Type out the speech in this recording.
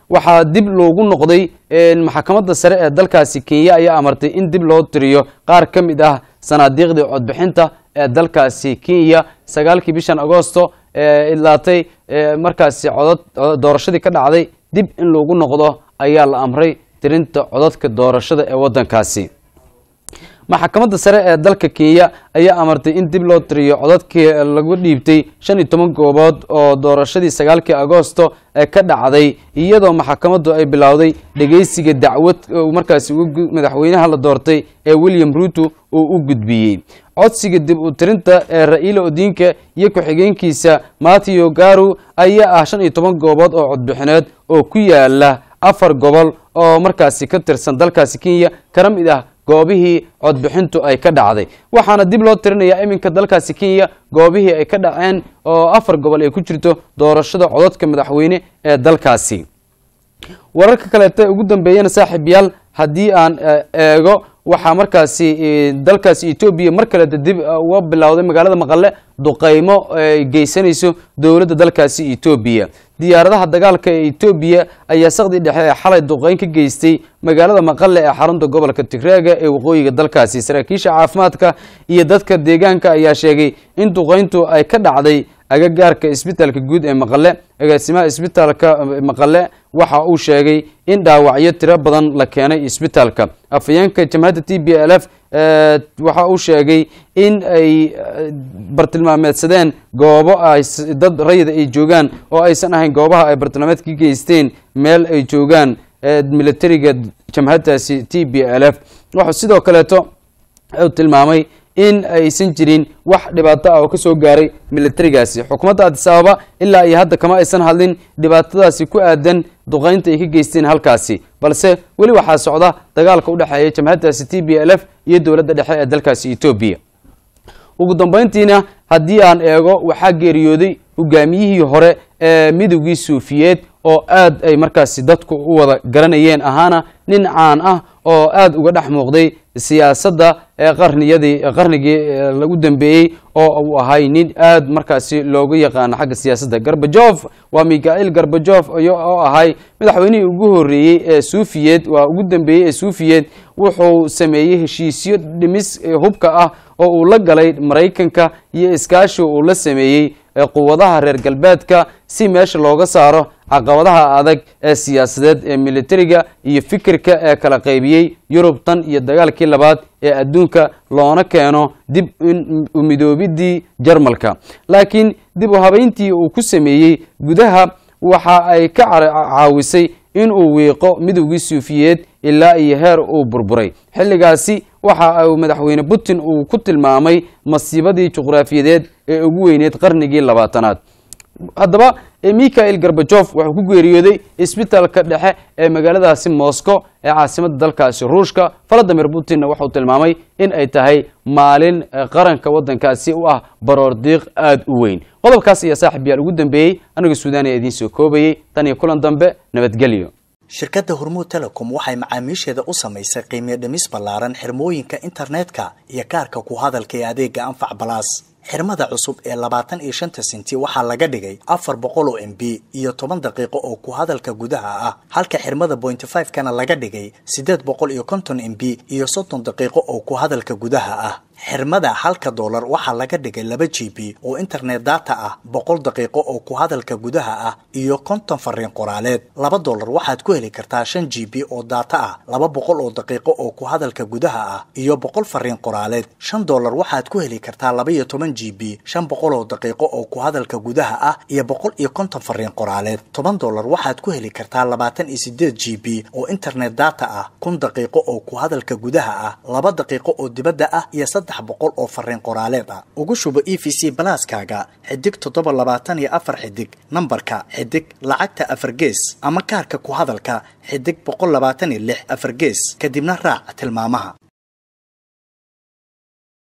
waxaa dib loogu noqday maxkamadda sare ee dalkaasi Kenya ayaa amartay in dib loo tiriyo qaar ka mid ah sanaadiiqda codbixinta ee dalkaasi Kenya 9 bishan Agoosto ilaatay markaasi codad doorashadii ka dhacday dib in loogu noqdo ayaa la amray tirinta codadka doorashada ee wadankaasi maxkamadda sare ee dalka Kenya ayaa amartay in dib loo tiriyo codadkii lagu dhiibtay 15 goobood oo doorashadii 9 Agoosto ee ka dhacday iyadoo maxkamaddu ay bilowday dhageysiga dacwad markaasi madaxweynaha la doortay ee William Ruto oo u gudbiyay codsiga dib u tirinta ee Raila Odinga iyo ku-xigeenkiisa Matthew Garu ayaa ah 15 goobood oo codbixineed oo ku yaala 4 gobol oo markaasi ka tirsan dalkaasi Kenya kana mid ah goobihii codbixintu ay ka dhacday waxaana dib loo tirinayaa iminka dalkaasi Kenya goobihii ay ka dhaceen oo 4 gobol ay ku jirto doorashada codadka madaxweyne ee dalkaasi wararka kale ee ugu dambeeyana saaxiibayaal hadii aan eego waxa markaasi dalkaasi Ethiopia markale dib uga bilowday magaalada Maqale duqeymo ay geysanayso dawladda dalkaasi Ethiopia diyaaradaha dagaalka ee Ethiopia ayaa saqdi dhexe xalay duqeyn ka geystay magaalada Maqale ee xarunta gobolka Tigray ee waqooyiga dalkaasi saraakiisha caafimaadka iyo dadka deegaanka ayaa sheegay in duqeyntu ay ka dhacday agagaarka isbitaalka guud ee Maqale agaasimaha isbitaalka Maqale waxa uu sheegay in dhaawacyo tiro badan la keenay isbitaalka afayeenka jamaacadda TPLF waxa uu sheegay in ay bartilmaameedsadeen goobo ay dad rayid ay joogaan oo aysan ahayn goobaha ay bartilmaameedka geysteen meel ay joogaan militariga jamaacaddaasi TPLF waxa sidoo kale uu tilmaamay in aysan jirin wax dhibaato ah oo ka soo gaaray militarigaasi xukuumadda Addis Ababa ilaa ay hadda kama aysan hadlin dhibaatadaasi ku aadan duqeynta ay ka geysteen halkaasi balse wali waxa socda dagaalka u dhaxeeya jamaacaddaasi TPLF iyo dawladda dhexe ee dalkaasi Ethiopia ugu dambeyntiina hadii aan eego waxa geeriyooday hogaamiyihii hore ee midowgii Suufiyeed oo aad ay markaasi dadku u wada garanayeen ahaana nin caan ah oo aad uga dhex muuqday siyaasadda ee qarnigii lagu dambeeyay oo uu ahay nin aad markaasi loogu yaqaan xagga siyaasadda Gorbachev waa Mikhail Gorbachev oo ahay madaxweynihii ugu horeeyay ee Suufiyeed waa ugu dambeeyay ee Suufiyeed wuxuu sameeyay heshiisyo dhimis hubka ah oo uu la galay Mareykanka iyo iskaashi uu la sameeyay quwadaha reer galbeedka si meesha looga saaro caqabadaha adag ee siyaasadeed ee militariga iyo fikirka ee kala qaybiyay Yurub tan iyo dagaalkii labaad ee adduunka loona keeno dib u midoobidii Jarmalka laakiin dib u habeyntii uu ku sameeyay gudaha waxa ay ka caawisay in uu wiiqo midowgii Suufiyeed ilaa iyo heer uu burburay xilligaasi waxa uu madaxweyne Putin uu ku tilmaamay masiibadii juqraafiyeed ee ugu weyneed qarnigii 20aad haddaba Mikhail Gorbachev wuxuu ku geeriyooday isbitaalka dhexe ee magaaladaasi Moscow ee caasimadda dalkaasi Ruushka Vladimir Putin wuxuu tilmaamay in ay tahay maalin qaranka wadankaasi u ah baroordiiq aad u weyn qodobkaas iyo saaxiibayaal ugu dambeeyay aniga Suudaaniya idin soo koobayay tan iyo kulan dambe nabadgelyo shirkadda Hormuud Telecom waxay macaamiisheeda u samaysay qiimo dhimis ballaaran xirmooyinka internetka iyo kaarka ku hadalka ee adeega Anfac Plus xirmada cusub ee 25 senti waxaa laga dhigay 400 MB iyo 10 daqiiqo oo ku hadalka gudaha ah halka xirmada 0.5 kana laga dhigay 850 MB iyo 30 daqiiqo oo ku hadalka gudaha ah xirmada $1 waxaa laga dhigay 2 GB oo internet data ah 100 daqiiqo oo ku hadalka gudaha ah iyo 50 fariin qoraaleed $2 waxaad ku heli kartaa 5 GB oo data ah 200 oo daqiiqo oo ku hadalka gudaha ah iyo 100 fariin qoraaleed $5 waxaad ku heli kartaa 12 GB 500 oo daqiiqo oo ku hadalka gudaha ah iyo 150 fariin qoraaleed $10 waxaad ku heli kartaa 28 GB oo internet data ah 1000 daqiiqo oo ku hadalka gudaha ah 2 daqiiqo oo dibadda ah iyo 300 oo fariin qoraaleed ah ugu shubo EVC Plus-kaaga xidig 724 xidig nambarka xidig lacagta 4 gees ama kaarka ku hadalka xidig 126 4 gees kadibna raac tilmaamaha